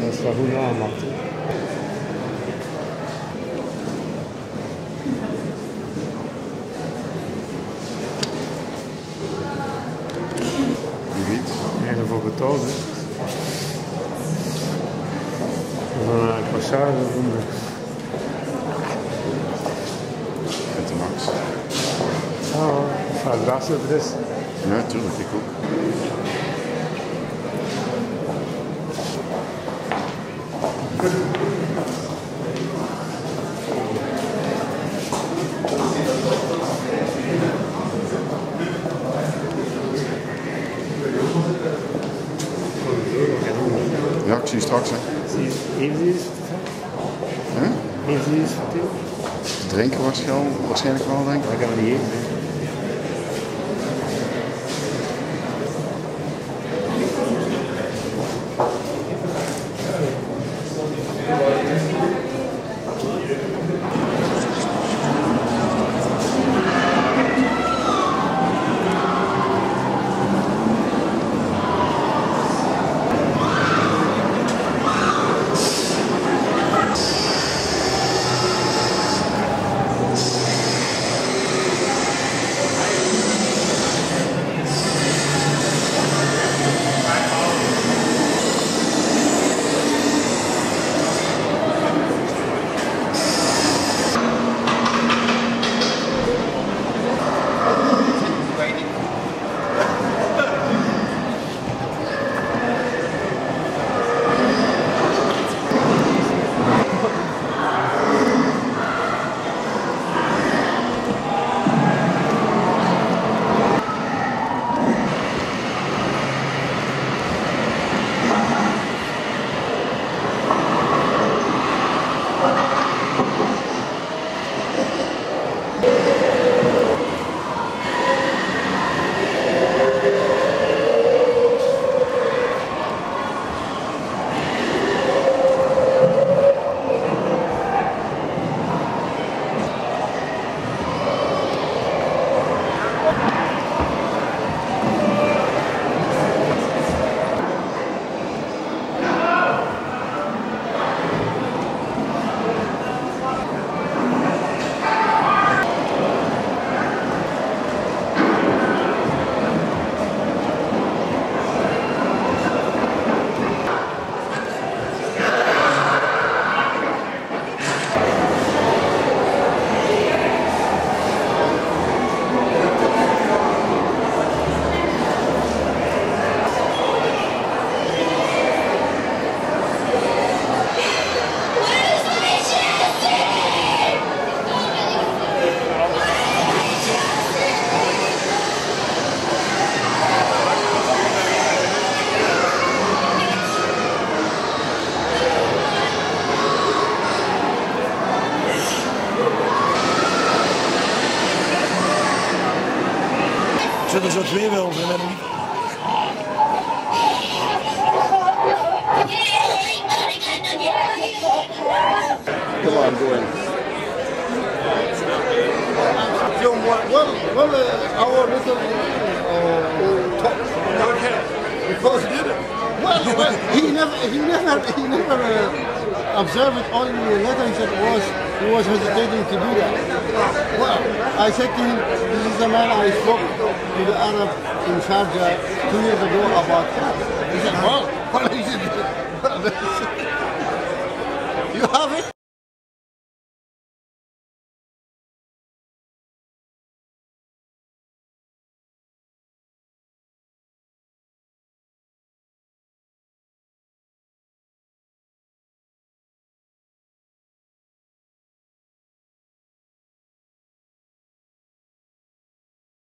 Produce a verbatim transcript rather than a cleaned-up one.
Dat is wel goed aanmaakt. Wie niet? En ervoor betaald. Van een passage van de... Met de Max. Oh, van het rastadres. Ja, tuurlijk, ik ook. Ja, ik zie je straks, hè. Heeft u iets Huh? Heeft u iets verteld? Drinken waarschijnlijk, waarschijnlijk wel, denk ik. Dat gaan we niet eten. Zitten zo twee wel en dan niet. Come on, go in. Film one, one, one uh, our little uh, talk. Okay. Because well, well, he never, he never, he never uh, observed it only later. He said was he was hesitating to do that. Well, I said to him, this is the man I spoke to the Arab in Sharjah two years ago about that. He said, well, what is it?